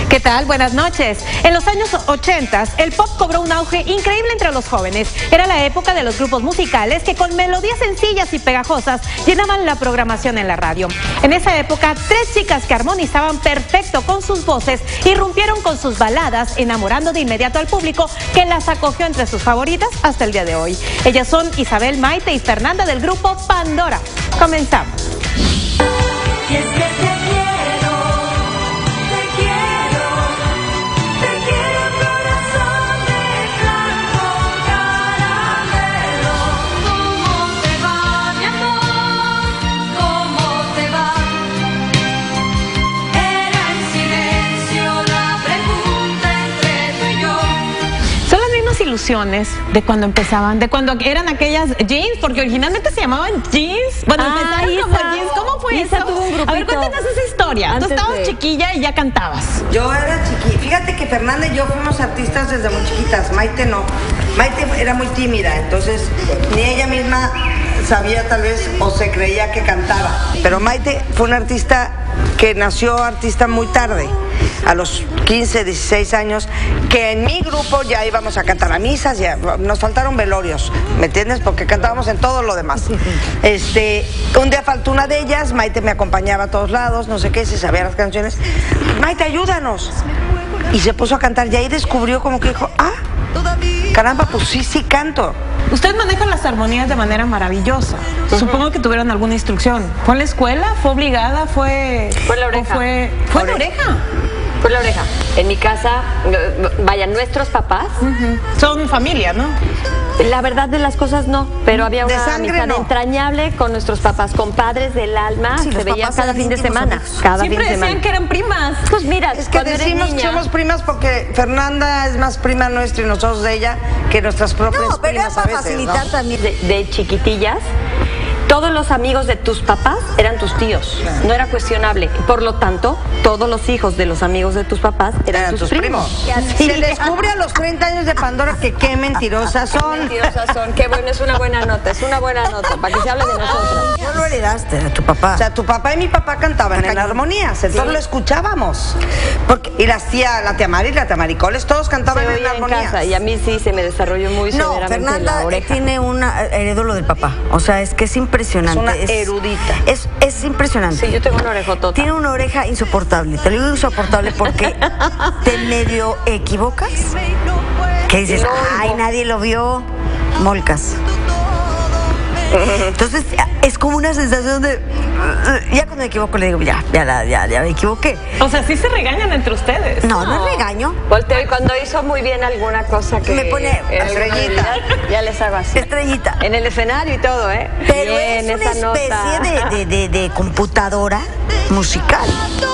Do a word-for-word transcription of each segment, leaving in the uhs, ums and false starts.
¿Qué tal? Buenas noches. En los años ochenta, el pop cobró un auge increíble entre los jóvenes. Era la época de los grupos musicales que con melodías sencillas y pegajosas llenaban la programación en la radio. En esa época, tres chicas que armonizaban perfecto con sus voces irrumpieron con sus baladas, enamorando de inmediato al público, que las acogió entre sus favoritas hasta el día de hoy. Ellas son Isabel, Maite y Fernanda del grupo Pandora. Comenzamos. Y es que te quiero, te quiero, te quiero corazón de blanco caramelo. ¿Cómo te va, mi amor? ¿Cómo te va? Era en silencio la pregunta entre tú y yo. Son las mismas ilusiones de cuando empezaban, de cuando eran aquellas jeans, porque originalmente se llamaban jeans. Bueno, Ah, empezaron como Isa. jeans. ¿Cómo fue Isa eso? tuvo un grupito A ver, cuéntanos esa historia. Tú antes estabas de- chiquilla y ya cantabas. Yo era chiquita. Fíjate que Fernanda y yo fuimos artistas desde muy chiquitas. Maite no. Maite era muy tímida, entonces ni ella misma sabía tal vez o se creía que cantaba. Pero Maite fue una artista que nació artista muy tarde, a los quince, dieciséis años, que en mi grupo ya íbamos a cantar a misas, ya nos faltaron velorios, ¿me entiendes? Porque cantábamos en todo lo demás. Este, un día faltó una de ellas, Maite me acompañaba a todos lados, no sé qué, si sabía las canciones. Maite, ayúdanos. Y se puso a cantar y ahí descubrió como que dijo, ah, caramba, pues sí, sí canto. Usted maneja las armonías de manera maravillosa. Supongo que tuvieron alguna instrucción. ¿Fue en la escuela? ¿Fue obligada? ¿Fue...? Fue la o oreja. ¿Fue, ¿fue la oreja? Por la oreja. En mi casa, eh, vaya, nuestros papás, Ujú. Son familia, ¿no? la verdad de las cosas no, pero había De una sangre, amistad no. entrañable con nuestros papás, compadres del alma, Sí, se los veía papás cada eran fin de íntimos semana. amigos. Cada Siempre fin de decían semana. que eran primas. Pues mira, Es que cuando eres decimos que niña, somos primas porque Fernanda es más prima nuestra y nosotros de ella que nuestras propias No, pero era primas a para veces, facilitar ¿no? también. de, de chiquitillas, todos los amigos de tus papás eran tus tíos. No era cuestionable. Por lo tanto, todos los hijos de los amigos de tus papás eran, Eran tus primos. Sí. Se descubre a los treinta años de Pandora que qué mentirosas son. Mentirosas son. Qué bueno, es una buena nota, es una buena nota, para que se hable de nosotros. No lo heredaste de tu papá. O sea, tu papá y mi papá cantaban en armonías, entonces lo escuchábamos. Porque, y las tía, la tía Mari y la tía Maricoles, todos cantaban Se en oía en armonías. casa y a mí sí se me desarrolló muy no, severamente Fernanda la oreja. tiene una heredó lo del papá. O sea, es que es impresionante. Es una erudita. Es, es impresionante. Sí, yo tengo una orejotota. Tiene una oreja insoportable. Te lo digo insoportable porque te medio equivocas. Que dices, Lo oigo. ay, nadie lo vio. Molcas. Entonces, es como una sensación de. Ya cuando me equivoco le digo, ya, ya, la- ya, ya me equivoqué. O sea, sí se regañan entre ustedes. No, no es regaño. Volteo y cuando hizo muy bien alguna cosa que... Me pone era alguna estrellita. habilidad, ya les hago así. Estrellita. En el escenario y todo, ¿eh? Pero Bien, es una esa especie nota. de, de, de, de computadora musical.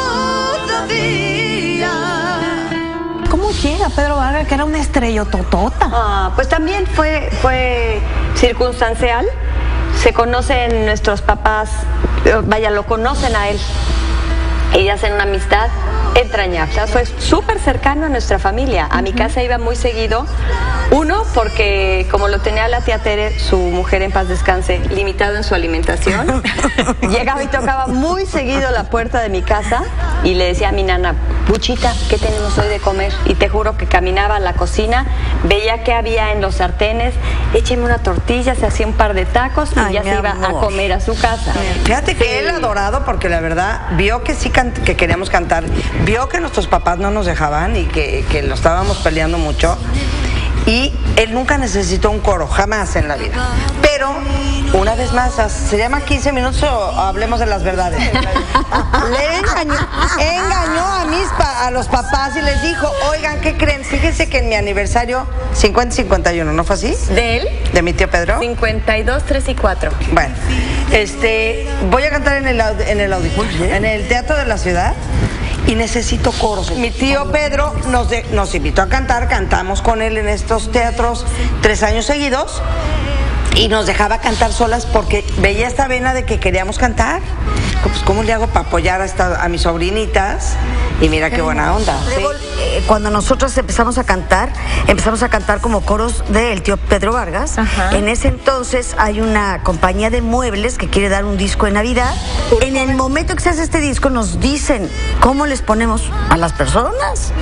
Todavía. ¿Cómo llega Pedro Vargas, que era una estrellototota? Ah, pues también fue, fue circunstancial. Se conocen nuestros papás, eh, vaya, lo conocen a él. Y hacen una amistad entrañable. O sea, fue súper cercano a nuestra familia. A mi casa iba muy seguido. Uno, porque como lo tenía la tía Tere, su mujer en paz descanse, limitado en su alimentación, llegaba y tocaba muy seguido la puerta de mi casa y le decía a mi nana, Puchita, ¿qué tenemos hoy de comer? Y te juro que caminaba a la cocina, veía qué había en los sartenes, écheme una tortilla, se hacía un par de tacos y Ay, ya mi se iba a amor. comer a su casa. Fíjate que Sí. él adorado porque la verdad vio que sí can- que queríamos cantar, vio que nuestros papás no nos dejaban y que, que lo estábamos peleando mucho. Y él nunca necesitó un coro, jamás en la vida. Pero, una vez más, ¿se llama quince minutos o hablemos de las verdades? Le engañó, engañó a, mis pa- a los papás y les dijo, oigan, ¿qué creen? Fíjense que en mi aniversario cincuenta y cincuenta y uno, ¿no fue así? ¿De él? De mi tío Pedro. cincuenta y dos, tres y cuatro. Bueno, este, voy a cantar en el, aud- en el auditorio, en el Teatro de la Ciudad y necesito coros. Mi tío Pedro nos, de- nos invitó a cantar, cantamos con él en estos teatros tres años seguidos y nos dejaba cantar solas porque veía esta vena de que queríamos cantar. Pues, ¿cómo le hago para apoyar a, esta, a mis sobrinitas? Y mira qué buena onda. Luego, ¿sí? eh, cuando nosotros empezamos a cantar, empezamos a cantar como coros del tío Pedro Vargas. Ajá. En ese entonces hay una compañía de muebles que quiere dar un disco de Navidad. En el momento que se hace este disco nos dicen cómo les ponemos a las personas.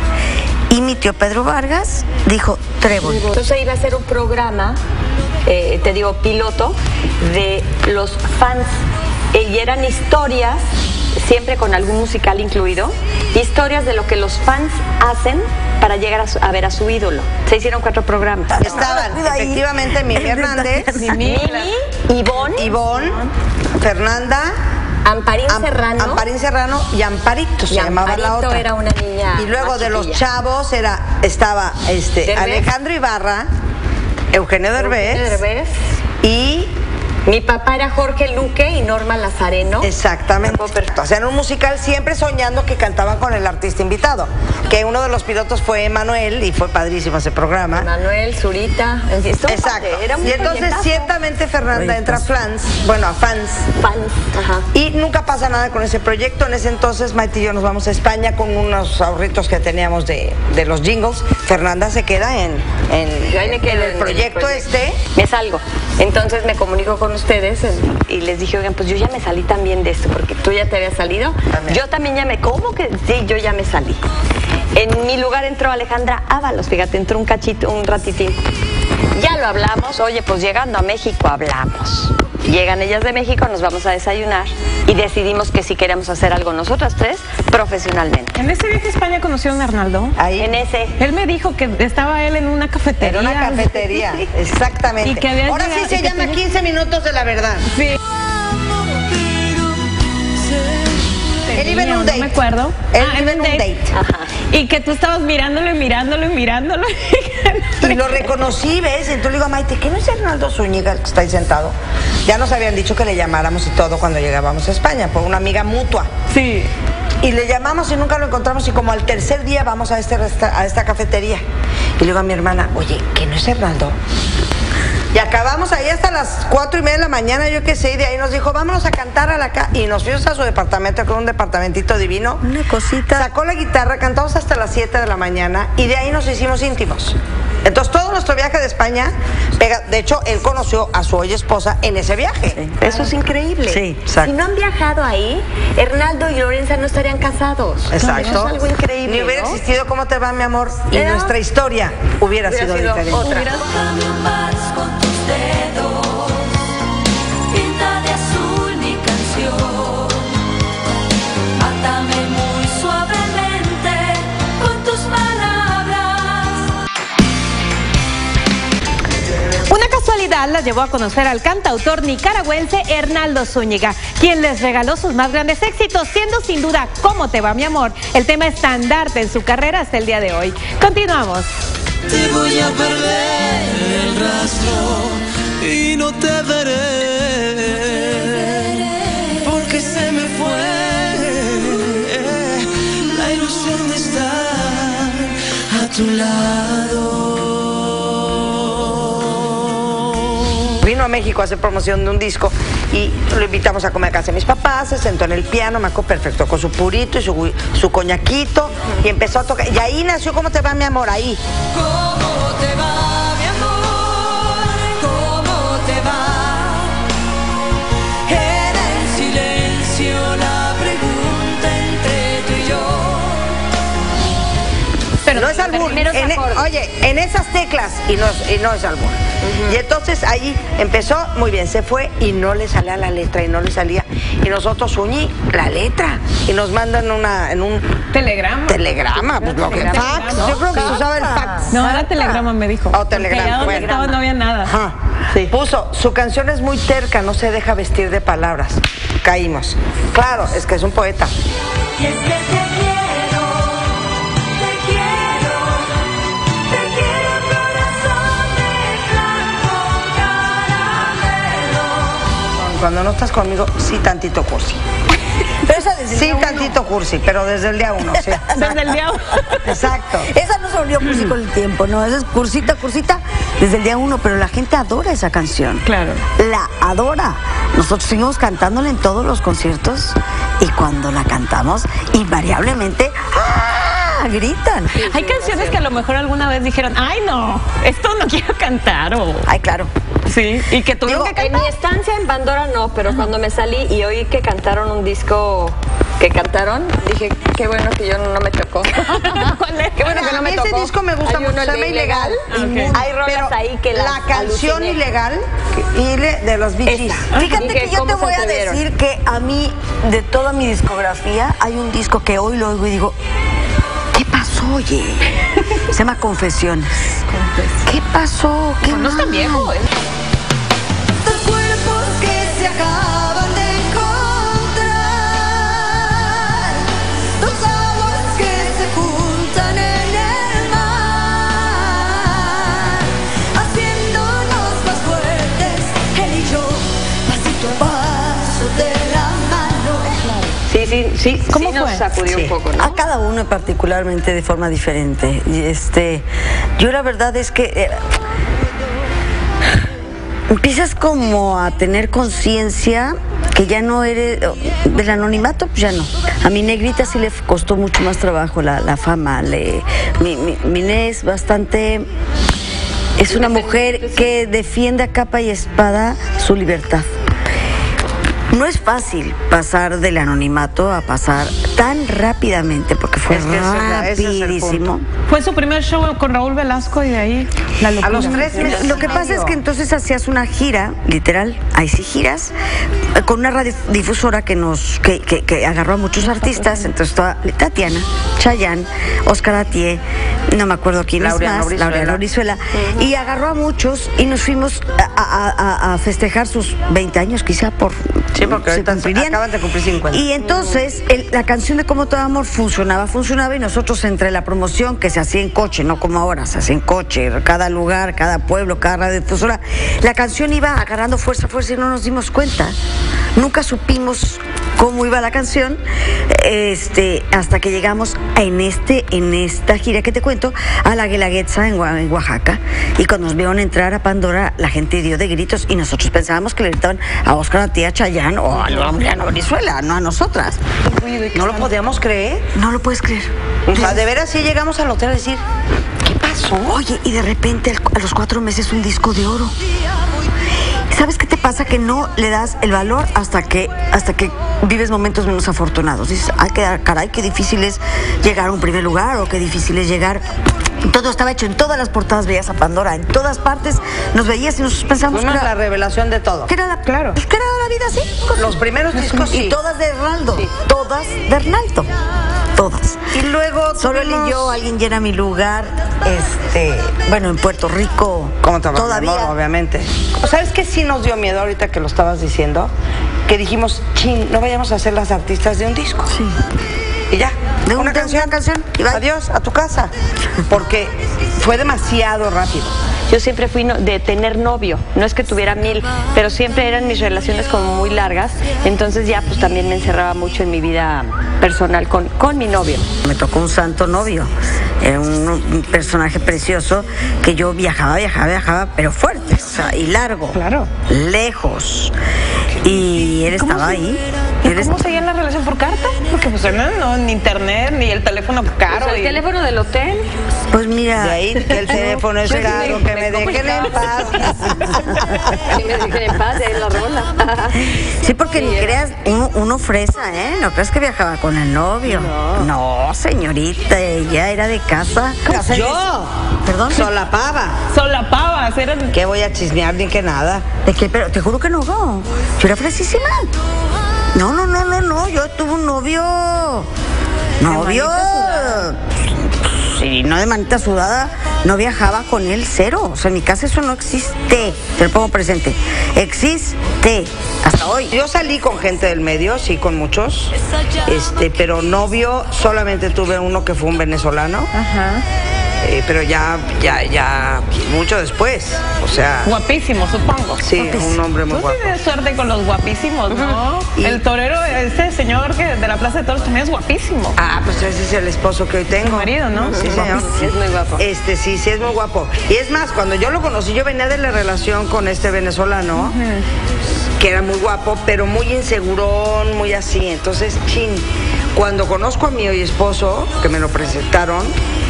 Y mi tío Pedro Vargas dijo Trébol. Entonces iba a ser un programa, eh, te digo, piloto, de los fans. Eh, y eran historias, siempre con algún musical incluido, historias de lo que los fans hacen para llegar a, su, a ver a su ídolo. Se hicieron cuatro programas. Estaban efectivamente Mimi Hernández, Mimi, Ivonne, Ivonne, Fernanda, Amparín Am- Serrano. Amparín Serrano y Amparito se Y llamaba la Amparito otra. era una niña Y luego más de los chiquilla. chavos era estaba este Derbez. Alejandro Ibarra, Eugenio Derbez, Eugenio Derbez. y Mi papá era Jorge Luque y Norma Lazareno. exactamente. O sea, en un musical siempre soñando que cantaban con el artista invitado. Que uno de los pilotos fue Emanuel y fue padrísimo ese programa. Manuel, Zurita, en fin, estuvo Exacto. padre, era un Y entonces proyectazo. ciertamente Fernanda entra a fans, bueno, a fans. Fans, ajá. Y nunca pasa nada con ese proyecto. En ese entonces Maite y yo nos vamos a España con unos ahorritos que teníamos de, de los jingles. Fernanda se queda en, en, Yo ahí me quedo en en el el proyecto, proyecto. este. Me salgo. Entonces me comunico con ustedes en- y les dije, oigan, pues yo ya me salí también de esto, porque tú ya te habías salido. También. Yo también ya me, ¿cómo que? Sí, yo ya me salí. En mi lugar entró Alejandra Ábalos, fíjate, entró un cachito, un ratitín. Ya lo hablamos, oye, pues llegando a México hablamos. Llegan ellas de México, nos vamos a desayunar y decidimos que si queremos hacer algo nosotras tres, profesionalmente. En ese viaje a España conocieron a Arnaldo. Ahí. En ese... Él me dijo que estaba él en una cafetería. Era una cafetería, exactamente. Y que había Ahora sí llegado- se y que llama tenía- quince minutos de la verdad. Sí. Él iba en un No date. me acuerdo. Él Ah, iba en un date. Ajá. Y que tú estabas mirándolo y mirándolo y mirándolo. Y lo reconocí, ¿ves? Entonces le digo a Maite, ¿qué no es Arnaldo Zúñiga el que está ahí sentado? Ya nos habían dicho que le llamáramos y todo cuando llegábamos a España, por una amiga mutua. Sí. Y le llamamos y nunca lo encontramos y como al tercer día vamos a, este resta- a esta cafetería. Y le digo a mi hermana, oye, ¿qué no es Arnaldo? Y acabamos ahí hasta las cuatro y media de la mañana, yo qué sé, y de ahí nos dijo, vámonos a cantar a la casa. Y nos fuimos a su departamento, que era un departamentito divino. Una cosita. Sacó la guitarra, cantamos hasta las siete de la mañana y de ahí nos hicimos íntimos. Entonces todo nuestro viaje de España, pega, de hecho, él conoció a su hoy esposa en ese viaje. Eso es increíble. Sí, exacto. Si no han viajado ahí, Hernaldo y Lorenza no estarían casados. Exacto. Eso es algo increíble. Ni hubiera ¿no? existido ¿Cómo te va, mi amor? Y ¿Eh? nuestra historia hubiera, Hubiera sido, sido diferente. otra. Tócame un vals con tus dedos, pinta de azul mi canción, mátame muy suavemente con tus palabras. Una casualidad la llevó a conocer al cantautor nicaragüense Arnaldo Zúñiga, quien les regaló sus más grandes éxitos, siendo sin duda ¿Cómo te va, mi amor? El tema estandarte en su carrera hasta el día de hoy. Continuamos. Te voy a perder el rastro y no te veré, porque se me fue la ilusión de estar a tu lado. Vino a México a hacer promoción de un disco y lo invitamos a comer a casa de mis papás, se sentó en el piano, me acuerdo perfecto, con su purito y su, su coñaquito y empezó a tocar. Y ahí nació ¿Cómo te va, mi amor? Ahí. ¿Cómo te va, mi amor? ¿Cómo te va? Era en silencio la pregunta entre tú y yo. Pero no es albur. primeros En e- acordes. oye, en esas teclas y no, es- y no es albur. Y entonces ahí empezó muy bien, se fue y no le salía la letra y no le salía. Y nosotros uñí la letra y nos mandan una en un Telegrama. telegrama, pues lo que Telegrama, fax. ¿no? Yo creo que se usaba el fax. No, era telegrama, me dijo. Oh, Porque telegrama, allá donde bueno. estaba no había nada. Ajá. Puso, su canción es muy terca, no se deja vestir de palabras. Caímos. Claro, es que es un poeta. Y es que te quiero, te quiero, te quiero corazón de blanco caramelo. Cuando no estás conmigo, sí tantito cursi. Pero esa desde el Sí, día uno. tantito cursi, pero desde el día uno, sí. Desde el día uno. Exacto. Esa no se volvió cursi con el tiempo, no, esa es cursita, cursita desde el día uno, pero la gente adora esa canción. Claro. La adora. Nosotros seguimos cantándola en todos los conciertos y cuando la cantamos, invariablemente, ¡ah! Gritan. Hay canciones que a lo mejor alguna vez dijeron, ay no, esto no quiero cantar o... Ay, claro. Sí, y que tuvieron Digo, que En cantar. mi estancia en Pandora no, pero cuando me salí y oí que cantaron un disco que cantaron, dije, qué bueno que yo no me tocó. ¿Cuál es? Qué bueno que no me A mí ese tocó. disco me gusta Hay mucho, uno, se el de llama Ilegal. Ah, ok. Hay rolas Pero ahí que las la canción aluciné. Ilegal ile- de los Bee Gees. Esta. Fíjate Dije, que yo ¿cómo te se voy a atrevieron? decir que a mí, de toda mi discografía, hay un disco que hoy lo oigo y digo, ¿qué pasó, oye? Se llama Confesiones. ¿Qué pasó? ¿Qué No es tan mal? viejo, ¿eh? Dos cuerpos que se acaban de encontrar, dos aguas que se juntan en el mar, haciéndonos más fuertes, él y yo, pasito a paso de la mano. Sí, sí, sí, ¿Cómo sí nos fue? sacudió Sí. un poco, ¿no? A cada uno particularmente de forma diferente. Y este, yo la verdad es que eh, empiezas como a tener conciencia que ya no eres del anonimato, pues ya no. A mi negrita sí le costó mucho más trabajo la, la fama. Le, mi, mi, mi ne es bastante, es una mujer que defiende a capa y espada su libertad. No es fácil pasar del anonimato a pasar tan rápidamente, porque fue Es que ese es la- ese es el rapidísimo. Fue su primer show con Raúl Velasco y de ahí la locura. A los tres meses. Lo que pasa es que entonces hacías una gira, literal, ahí sí giras, eh, con una radiodifusora que nos que, que, que agarró a muchos artistas, entonces estaba Tatiana, Chayanne, Oscar Atié, no me acuerdo quién Laureano es más, Brizuela. Laureano Brizuela, y agarró a muchos y nos fuimos a, a- a- a festejar sus veinte años, quizá por Sí, porque se ahorita cumplirían. acaban de cumplir cincuenta. Y entonces el- la canción de Como Todo Amor funcionaba, funcionaba y nosotros entre la promoción que se hacía en coche, no como ahora, se hacía en coche, cada lugar, cada pueblo, cada radiodifusora, la canción iba agarrando fuerza, fuerza y no nos dimos cuenta. Nunca supimos cómo iba la canción, este, hasta que llegamos en este, en esta gira que te cuento, a la Guelaguetza en, Oa- en Oaxaca. Y cuando nos vieron entrar a Pandora, la gente dio de gritos y nosotros pensábamos que le gritaban a Oscar, a tía Chayanne o a Laureano Brizuela, no a nosotras. No lo podíamos creer. No lo puedes creer. O sea, de veras sí llegamos al hotel a decir, ¿qué pasó? Oye, y de repente al- a los cuatro meses un disco de oro. ¿Sabes qué te pasa? Que no le das el valor hasta que hasta que vives momentos menos afortunados. Dices, ay, qué- caray, qué difícil es llegar a un primer lugar o qué difícil es llegar. Todo estaba hecho, en todas las portadas veías a Pandora, en todas partes nos veías y nosotros pensábamos que Fuimos la era, revelación de todo. que era la, Claro. pues, que era la vida así. Los primeros discos sí. Y todas de Hernaldo, todas de Hernaldo, todas. Y luego Solo él y tuvimos- yo, alguien llena mi lugar, este, bueno, en Puerto Rico, ¿Cómo te va, mi todavía. amor? Obviamente. ¿Sabes qué sí nos dio miedo ahorita que lo estabas diciendo? Que dijimos, chin, no vayamos a ser las artistas de un disco. Sí. Y ya, De un- una de canción. una canción, y bye. Adiós, a tu casa. Porque fue demasiado rápido. Yo siempre fui no- de tener novio, no es que tuviera mil, pero siempre eran mis relaciones como muy largas, entonces ya pues también me encerraba mucho en mi vida personal con, con mi novio. Me tocó un santo novio, era un, un personaje precioso que yo viajaba, viajaba, viajaba, pero fuerte, o sea, y largo, Claro. lejos. Y él estaba ahí. ¿Y Él cómo est- seguían la relación por carta? Porque pues no, no, ni internet, ni el teléfono caro. Pues el y- teléfono del hotel. Pues mira, De ahí que el teléfono es Yo sí caro, me- que me me dejen en paz. Y me dejen en paz, de ahí la rola. sí, porque Sí, ni era- creas, uno, uno fresa, ¿eh? No creas que viajaba con el novio. No, señorita, ella era de casa. Yo, Perdón. solapaba. Solapabas, eran... ¿Qué voy a chismear ni que nada? ¿De qué? Pero te juro que no. Yo era fresísima. No, no, no, no, no. Yo tuve un novio. Novio. Sí, no de manita sudada. No viajaba con él, cero. O sea, en mi casa eso no existe. Te lo pongo presente. Existe. Hasta hoy. Yo salí con gente del medio, sí, con muchos. Este, pero novio solamente tuve uno que fue un venezolano. Ajá. eh, pero ya, ya, ya, mucho después, o sea... Guapísimo, supongo. Sí, un hombre muy Tú guapo. tienes suerte con los guapísimos, ¿no? Y- El torero, este señor que de la Plaza de Toros también es guapísimo. Ah, pues ese es el esposo que hoy tengo. Tu marido, ¿no? Sí, señor. Sí, es muy guapo. Este, sí, sí, es muy guapo. Y es más, cuando yo lo conocí, yo venía de la relación con este venezolano, que era muy guapo, pero muy insegurón, muy así. Entonces, chin, cuando conozco a mi hoy esposo, que me lo presentaron,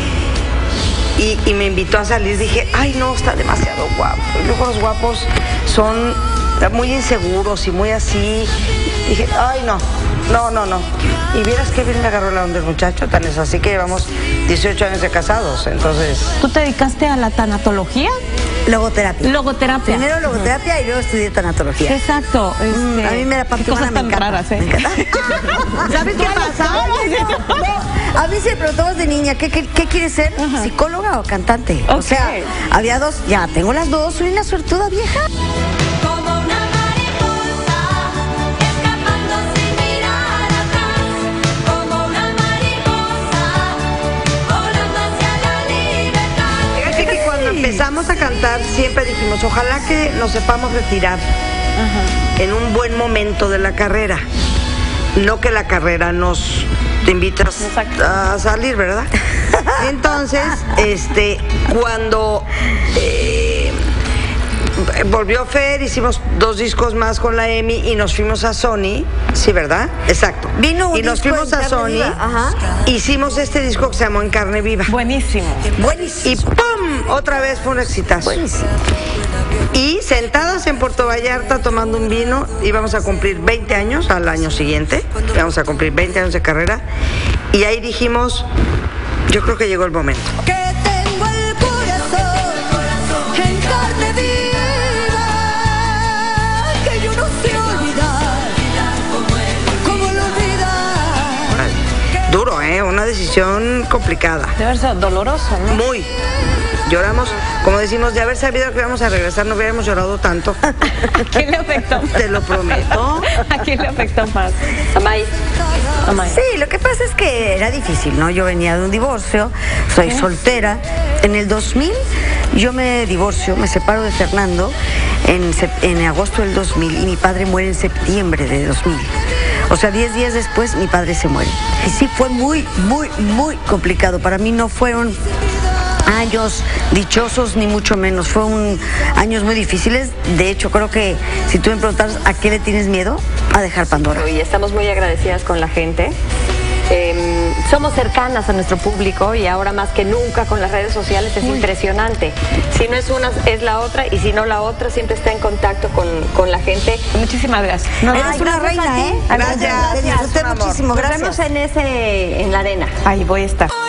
y, y me invitó a salir, dije, ay, no, está demasiado guapo. Y luego los guapos son muy inseguros y muy así. Dije, ay, no, no, no, no. Y vieras que bien me agarró la onda el muchacho, tan es así que llevamos dieciocho años de casados, entonces... ¿Tú te dedicaste a la tanatología? Logoterapia. Logoterapia. Primero logoterapia y luego estudié tanatología. Exacto. Mm, este, a mí me la parte qué cosas humana tan me encanta. raras, ¿eh? Me encanta. ¿Sabes qué pasa? No, a mí se me preguntamos de niña, ¿qué, qué, qué quieres ser? ¿Psicóloga o cantante? O Ok. sea, había dos, ya tengo las dos, soy una suertuda vieja. Como una mariposa, escapando sin mirar atrás. Como una mariposa, volando hacia la libertad. Fíjate que cuando empezamos a cantar siempre dijimos, ojalá que nos sepamos retirar en un buen momento de la carrera. No que la carrera nos te invitas Exacto. a salir, ¿verdad? Entonces, este, cuando eh, volvió Fer, hicimos dos discos más con la Emi y nos fuimos a Sony, sí, ¿verdad? Exacto. Vino un y nos disco fuimos en a carne Sony, viva, ajá. hicimos este disco que se llamó En Carne Viva. Buenísimo. Y ¡pum! Otra vez fue un exitazo. Buenísimo. Y sentadas en Puerto Vallarta tomando un vino, íbamos a cumplir veinte años al año siguiente, íbamos a cumplir veinte años de carrera, y ahí dijimos, yo creo que llegó el momento. Que tengo el corazón en carne viva, que yo no sé olvidar, cómo lo olvidar. Duro, ¿eh? Una decisión complicada. Debe haber sido doloroso, ¿no? Muy. Lloramos, como decimos, de haber sabido que íbamos a regresar, no hubiéramos llorado tanto. ¿A quién le afectó más? Te lo prometo. ¿A quién le afectó más? Amay. Amay. Sí, lo que pasa es que era difícil, ¿no? Yo venía de un divorcio, soy soltera. En el dos mil yo me divorcio, me separo de Fernando en, sep- en agosto del dos mil y mi padre muere en septiembre de dos mil. O sea, diez días después mi padre se muere. Y sí fue muy, muy, muy complicado. Para mí no fueron años dichosos ni mucho menos, fueron años muy difíciles. De hecho, creo que si tú me preguntas a qué le tienes miedo, a dejar Pandora. Y estamos muy agradecidas con la gente. Eh, somos cercanas a nuestro público y ahora más que nunca con las redes sociales es impresionante. Si no es una, es la otra, y si no la otra, siempre está en contacto con, con la gente. Muchísimas gracias. No, Eres ay, una gracias a reina, ti. ¿eh? Gracias. Te disfruté un amor. muchísimo, Nos gracias. vemos en ese, en la arena. Ahí voy a estar.